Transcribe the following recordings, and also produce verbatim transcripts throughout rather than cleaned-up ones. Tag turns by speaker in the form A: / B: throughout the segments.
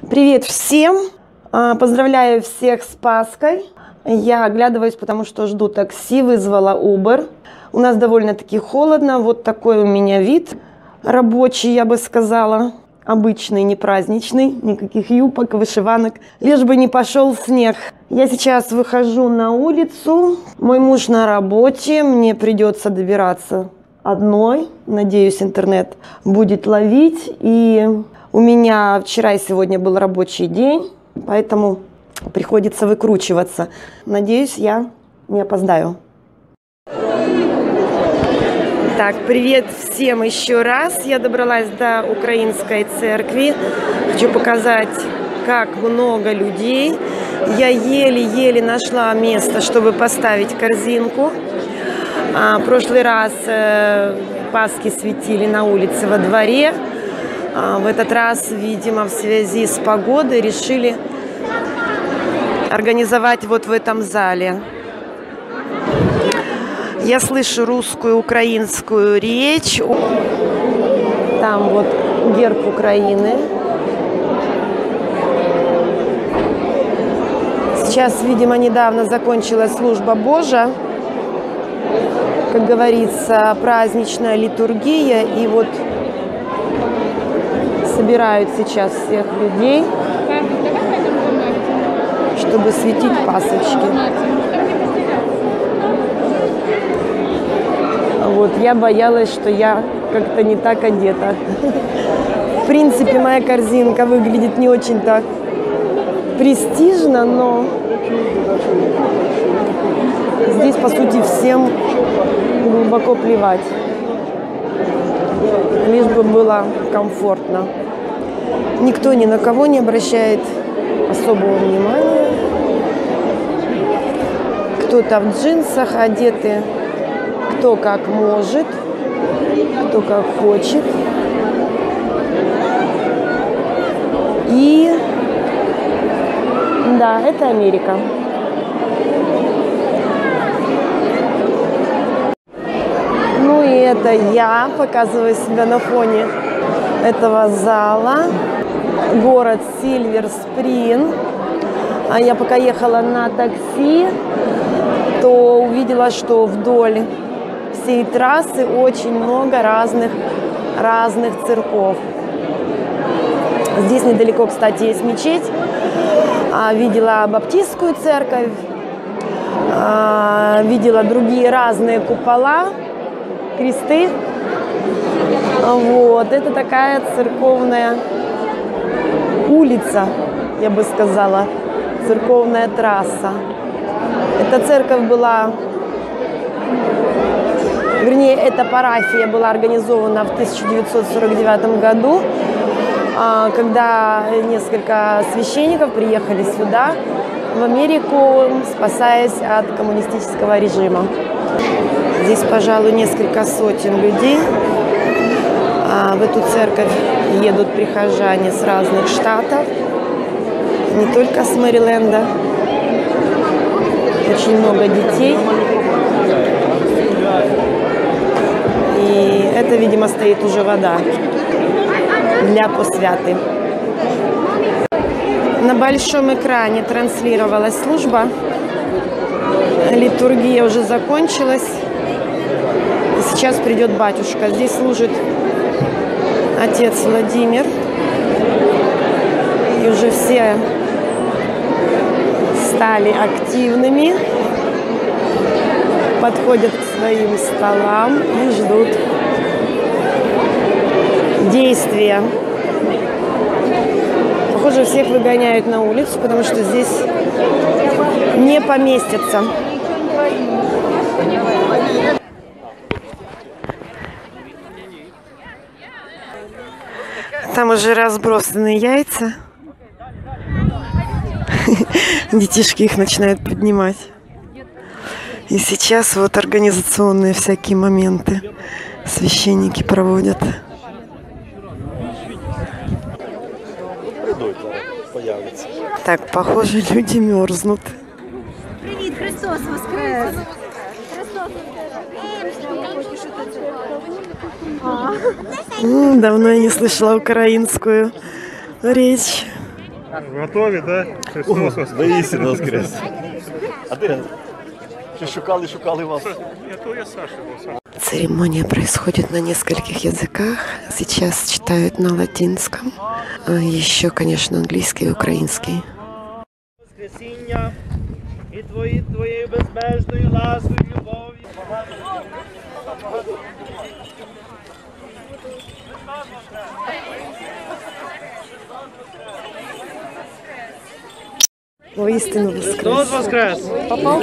A: Привет всем! Поздравляю всех с Пасхой. Я оглядываюсь, потому что жду такси, вызвала Uber. У нас довольно-таки холодно. Вот такой у меня вид рабочий, я бы сказала. Обычный, не праздничный. Никаких юбок, вышиванок. Лишь бы не пошел снег. Я сейчас выхожу на улицу. Мой муж на работе. Мне придется добираться одной. Надеюсь, интернет будет ловить. И у меня вчера и сегодня был рабочий день, поэтому приходится выкручиваться. Надеюсь, я не опоздаю. Так, привет всем еще раз. Я добралась до украинской церкви. Хочу показать, как много людей. Я еле-еле нашла место, чтобы поставить корзинку. А, в прошлый раз э, Пасхи светили на улице во дворе. А, в этот раз, видимо, в связи с погодой решили организовать вот в этом зале. Я слышу русскую, украинскую речь. Там вот герб Украины. Сейчас, видимо, недавно закончилась служба Божия. Как говорится, праздничная литургия. И вот собирают сейчас всех людей, чтобы светить пасочки. Вот, я боялась, что я как-то не так одета. В принципе, моя корзинка выглядит не очень-то престижно, но здесь, по сути, всем глубоко плевать. Лишь бы было комфортно. Никто ни на кого не обращает особого внимания. Кто-то в джинсах одеты, кто как может, кто как хочет. И да, это Америка. Ну и это я показываю себя на фоне этого зала. Город Сильвер Спринг. А я пока ехала на такси, то увидела, что вдоль всей трассы очень много разных, разных церков. Здесь недалеко, кстати, есть мечеть. Видела баптистскую церковь, видела другие разные купола, кресты. Вот, это такая церковная улица, я бы сказала, церковная трасса. Эта церковь была, вернее, эта парафия была организована в тысяча девятьсот сорок девятом году, когда несколько священников приехали сюда, в Америку, спасаясь от коммунистического режима. Здесь, пожалуй, несколько сотен людей. В эту церковь едут прихожане с разных штатов, не только с Мэриленда. Очень много детей. И это, видимо, стоит уже вода для посвяты. На большом экране транслировалась служба. Литургия уже закончилась. И сейчас придет батюшка. Здесь служит отец Владимир. И уже все стали активными. Подходят к своим столам и ждут действия. Похоже, всех выгоняют на улицу, потому что здесь не поместятся. Там уже разбросаны яйца. Детишки их начинают поднимать. И сейчас вот организационные всякие моменты священники проводят. Так, похоже, люди мерзнут.
B: Привет, Христос воскрес!
A: Давно я не слышала украинскую речь.
C: Готові, да? Христос воскрес.
D: Воістину воскрес. А де? Чи шукали, шукали вас?
C: Я то я Саша был, Саша.
A: Церемония происходит на нескольких языках. Сейчас читают на латинском. А еще, конечно, английский и украинский.
E: Воскресіння і твої, твоєю безмежною ласкою, любов'ю.
A: Воистину воскрес.
E: Христос воскрес! Попав?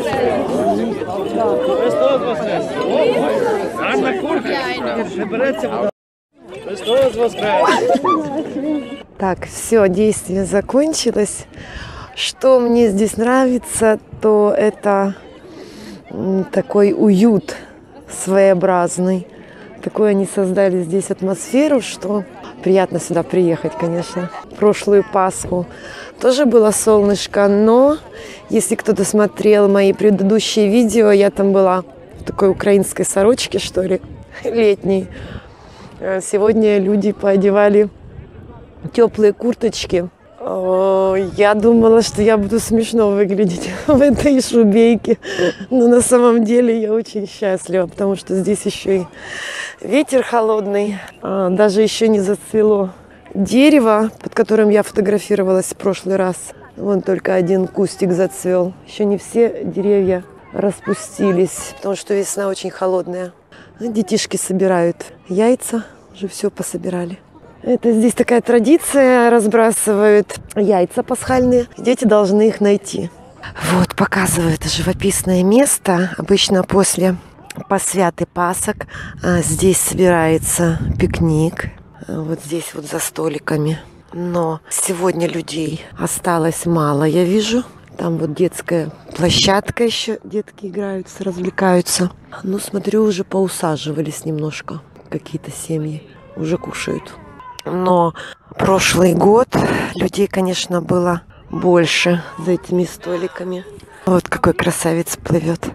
E: Христос воскрес! Гарна курка! Не береться вода. Христос воскрес!
A: Так, все, действие закончилось. Что мне здесь нравится, то это м, такой уют своеобразный. Такой они создали здесь атмосферу, что приятно сюда приехать, конечно. Прошлую Пасху тоже было солнышко, но если кто-то смотрел мои предыдущие видео, я там была в такой украинской сорочке, что ли, летней. Сегодня люди поодевали теплые курточки. Я думала, что я буду смешно выглядеть в этой шубейке, но на самом деле я очень счастлива, потому что здесь еще и ветер холодный, даже еще не зацвело дерево, под которым я фотографировалась в прошлый раз. Вон только один кустик зацвел. Еще не все деревья распустились, потому что весна очень холодная. Детишки собирают яйца, уже все пособирали. Это здесь такая традиция, разбрасывают яйца пасхальные, дети должны их найти. Вот, показываю это живописное место. Обычно после посвяты Пасок здесь собирается пикник. Вот здесь вот за столиками. Но сегодня людей осталось мало, я вижу. Там вот детская площадка еще, детки играются, развлекаются. Ну, смотрю, уже поусаживались немножко какие-то семьи, уже кушают. Но прошлый год людей, конечно, было больше за этими столиками. Вот какой красавец плывет.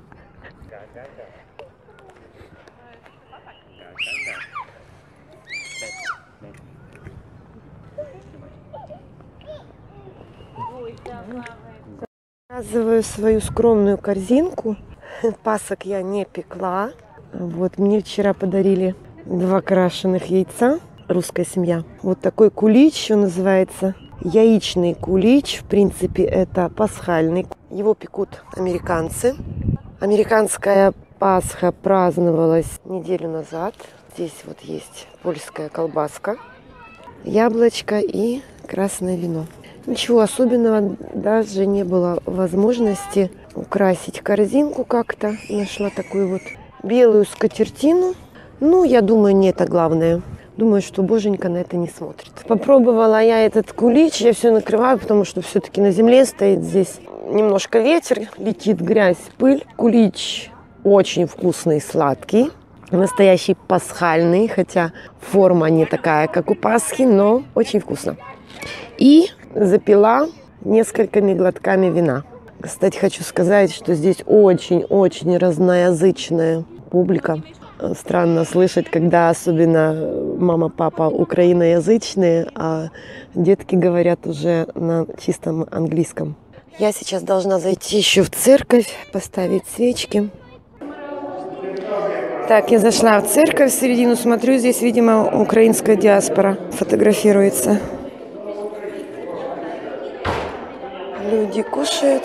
A: Показываю свою скромную корзинку. Пасок я не пекла. Вот мне вчера подарили два крашеных яйца. Русская семья. Вот такой кулич, он называется яичный кулич. В принципе, это пасхальный. Его пекут американцы. Американская Пасха праздновалась неделю назад. Здесь вот есть польская колбаска, яблочко и красное вино. Ничего особенного, даже не было возможности украсить корзинку как-то. Нашла такую вот белую скатертину. Ну, я думаю, не это главное. Думаю, что боженька на это не смотрит. Попробовала я этот кулич, я все накрываю, потому что все-таки на земле стоит здесь немножко ветер, летит грязь, пыль. Кулич очень вкусный, сладкий, настоящий пасхальный, хотя форма не такая, как у Пасхи, но очень вкусно. И запила несколькими глотками вина. Кстати, хочу сказать, что здесь очень-очень разноязычная публика. Странно слышать, когда особенно мама, папа украиноязычные, а детки говорят уже на чистом английском. Я сейчас должна зайти еще в церковь, поставить свечки. Так, я зашла в церковь, в середину смотрю, здесь, видимо, украинская диаспора фотографируется. Люди кушают,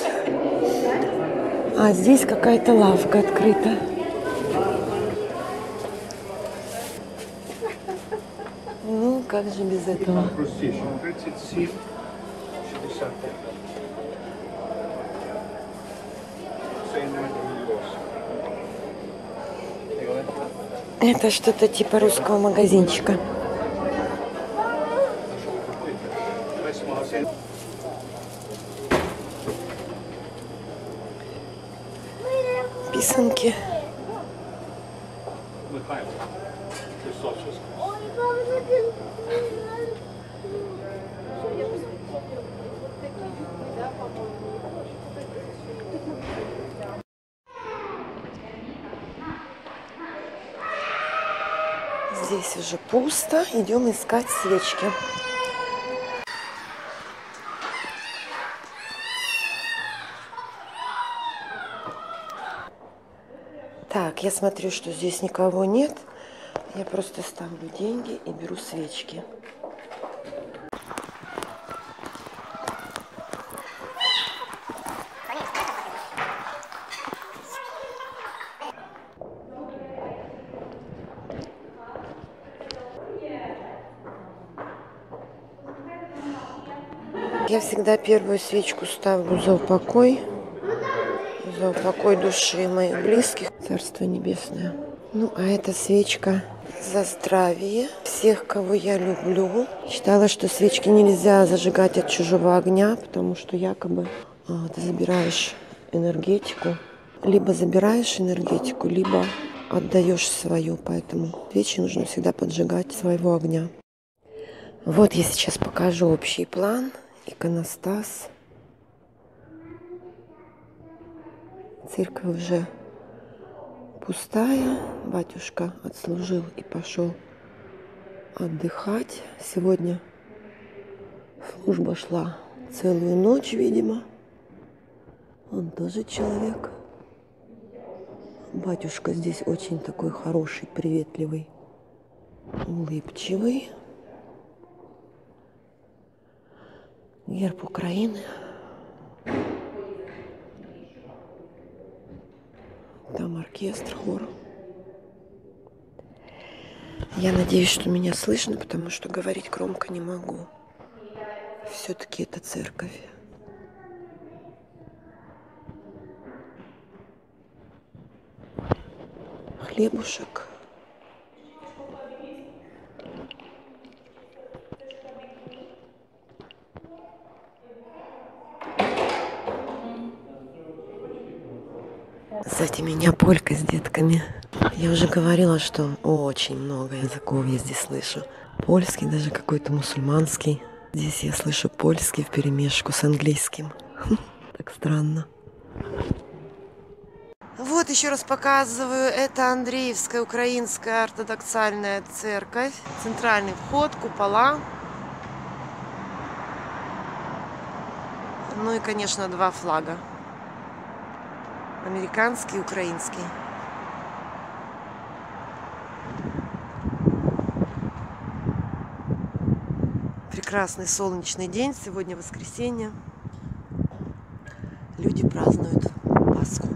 A: а здесь какая-то лавка открыта. Ну, как же без этого? Это что-то типа русского магазинчика. Писанки. Здесь уже пусто. Идем искать свечки. Так, я смотрю, что здесь никого нет. Я просто ставлю деньги и беру свечки. Я всегда первую свечку ставлю за упокой, за упокой души моих близких, Царство Небесное. Ну, а эта свечка за здравие всех, кого я люблю. Считала, что свечки нельзя зажигать от чужого огня, потому что якобы а, ты забираешь энергетику. Либо забираешь энергетику, либо отдаешь свою. Поэтому свечи нужно всегда поджигать своего огня. Вот я сейчас покажу общий план. Иконостас. Церковь уже пустая. Батюшка отслужил и пошел отдыхать. Сегодня служба шла целую ночь, видимо. Он тоже человек. Батюшка здесь очень такой хороший, приветливый, улыбчивый. Герб Украины. Там оркестр, хор. Я надеюсь, что меня слышно, потому что говорить громко не могу. Все-таки это церковь. Хлебушек. Сзади меня Полька с детками. Я уже говорила, что очень много языков я здесь слышу. Польский, даже какой-то мусульманский. Здесь я слышу польский вперемешку с английским. Так странно. Вот еще раз показываю. Это Андреевская украинская ортодоксальная церковь. Центральный вход, купола. Ну и, конечно, два флага. Американский и украинский. Прекрасный солнечный день. Сегодня воскресенье. Люди празднуют Пасху.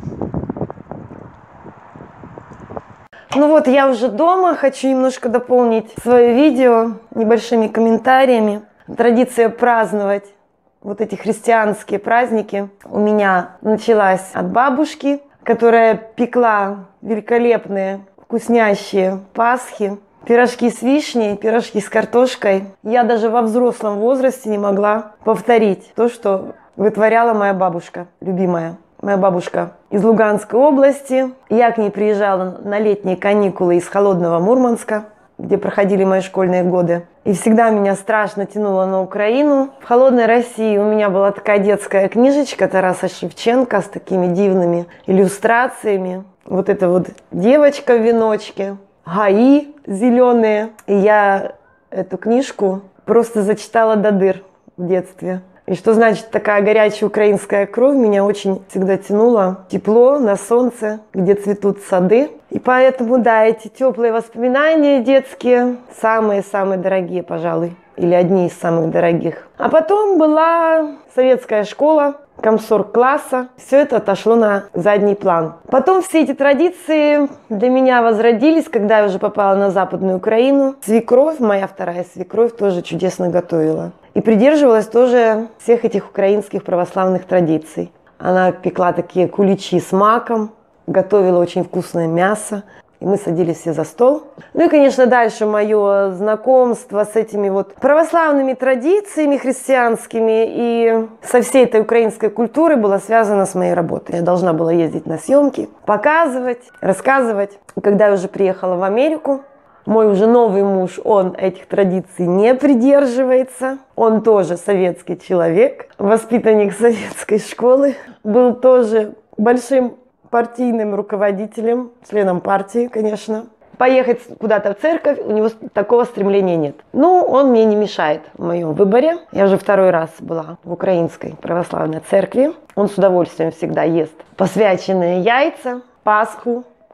A: Ну вот, я уже дома. Хочу немножко дополнить свое видео небольшими комментариями. Традиция праздновать вот эти христианские праздники у меня началась от бабушки, которая пекла великолепные, вкуснящие пасхи, пирожки с вишней, пирожки с картошкой. Я даже во взрослом возрасте не могла повторить то, что вытворяла моя бабушка, любимая. Моя бабушка из Луганской области. Я к ней приезжала на летние каникулы из холодного Мурманска, где проходили мои школьные годы. И всегда меня страшно тянуло на Украину. В холодной России у меня была такая детская книжечка Тараса Шевченко с такими дивными иллюстрациями. Вот эта вот девочка в веночке, гаи зеленые. И я эту книжку просто зачитала до дыр в детстве. И что значит такая горячая украинская кровь, меня очень всегда тянуло тепло на солнце, где цветут сады. И поэтому, да, эти теплые воспоминания детские самые-самые дорогие, пожалуй, или одни из самых дорогих. А потом была советская школа, комсорг класса. Все это отошло на задний план. Потом все эти традиции для меня возродились, когда я уже попала на Западную Украину. Свекровь, моя вторая свекровь, тоже чудесно готовила. И придерживалась тоже всех этих украинских православных традиций. Она пекла такие куличи с маком, готовила очень вкусное мясо. И мы садились все за стол. Ну и, конечно, дальше мое знакомство с этими вот православными традициями христианскими и со всей этой украинской культурой было связано с моей работой. Я должна была ездить на съемки, показывать, рассказывать. И когда я уже приехала в Америку, мой уже новый муж, он этих традиций не придерживается. Он тоже советский человек, воспитанник советской школы. Был тоже большим партийным руководителем, членом партии, конечно. Поехать куда-то в церковь, у него такого стремления нет. Ну, он мне не мешает в моем выборе. Я уже второй раз была в украинской православной церкви. Он с удовольствием всегда ест посвяченные яйца, Пасху,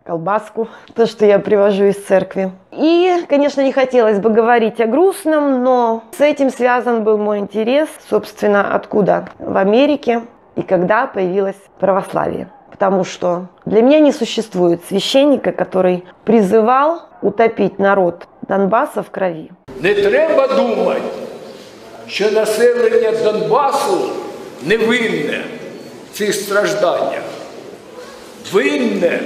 A: колбаску, то, что я привожу из церкви. И, конечно, не хотелось бы говорить о грустном, но с этим связан был мой интерес, собственно, откуда в Америке и когда появилось православие. Потому что для меня не существует священника, который призывал утопить народ Донбасса в крови.
F: Не треба думати, що населення Донбасу невинне в цих стражданнях. Винне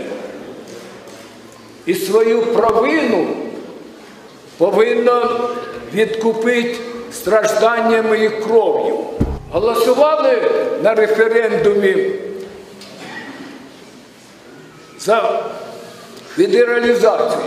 F: і свою провину повинно відкупити стражданнями і кров'ю. Голосували на референдумі за федералізацію.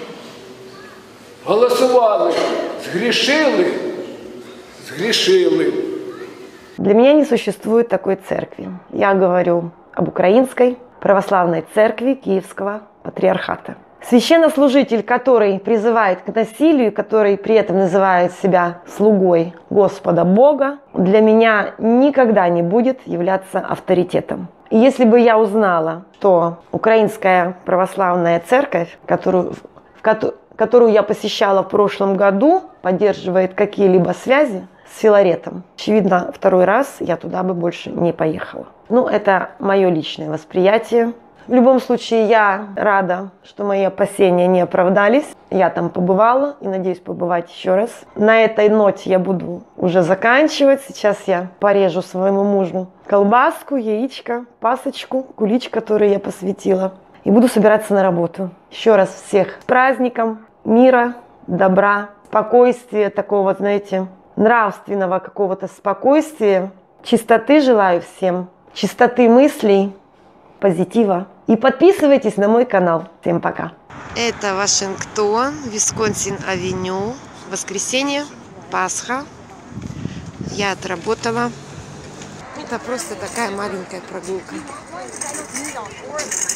F: Голосували, згрішили, згрішили.
A: Для меня не существует такой церкви. Я говорю об Украинской православной церкви Киевского патриархата. Священнослужитель, который призывает к насилию, который при этом называет себя слугой Господа Бога, для меня никогда не будет являться авторитетом. И если бы я узнала, что Украинская православная церковь, которую, в которую, которую я посещала в прошлом году, поддерживает какие-либо связи с Филаретом, очевидно, второй раз я туда бы больше не поехала. Ну, это мое личное восприятие. В любом случае, я рада, что мои опасения не оправдались. Я там побывала и надеюсь побывать еще раз. На этой ноте я буду уже заканчивать. Сейчас я порежу своему мужу колбаску, яичко, пасочку, кулич, который я посвятила. И буду собираться на работу. Еще раз всех с праздником, мира, добра, спокойствия, такого, знаете, нравственного какого-то спокойствия. Чистоты желаю всем, чистоты мыслей, позитива. И подписывайтесь на мой канал. Всем пока. Это Вашингтон, Висконсин-авеню. Воскресенье, Пасха. Я отработала. Это просто такая маленькая прогулка.